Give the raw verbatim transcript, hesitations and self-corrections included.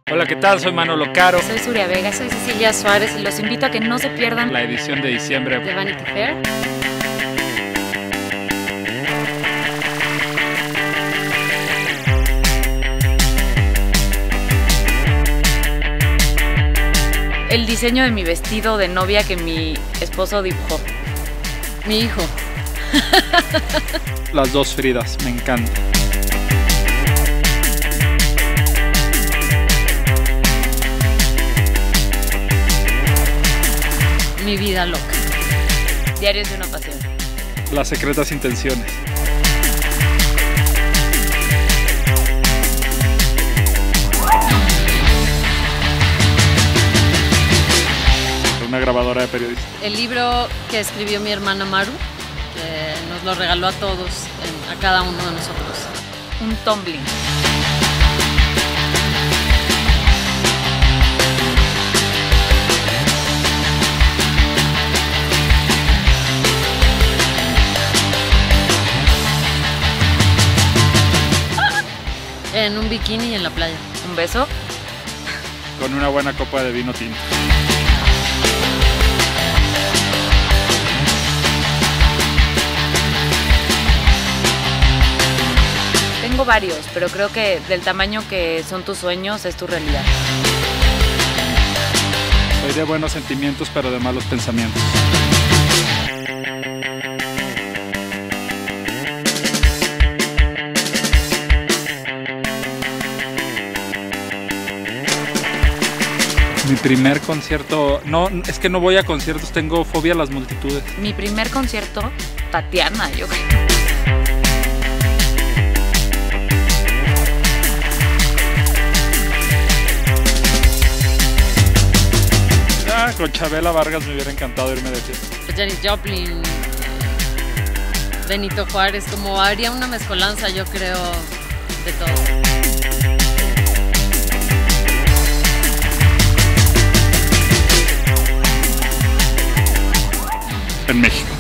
Hola, ¿qué tal? Soy Manolo Caro. Soy Surya Vega. Soy Cecilia Suárez y los invito a que no se pierdan La edición de diciembre de Vanity Fair. El diseño de mi vestido de novia que mi esposo dibujó. Mi hijo. Las dos Fridas, me encanta. Mi vida loca. Diarios de una pasión. Las secretas intenciones. Una grabadora de periodistas. El libro que escribió mi hermana Maru, que nos lo regaló a todos, a cada uno de nosotros. Un tumbling. En un bikini y en la playa. Un beso. Con una buena copa de vino tinto. Tengo varios, pero creo que del tamaño que son tus sueños es tu realidad. Soy de buenos sentimientos, pero de malos pensamientos. Mi primer concierto, no, es que no voy a conciertos, tengo fobia a las multitudes. Mi primer concierto, Tatiana, yo creo. Ah, con Chabela Vargas me hubiera encantado irme de fiesta. Janis Joplin, Benito Juárez, como habría una mezcolanza, yo creo, de todo. En México.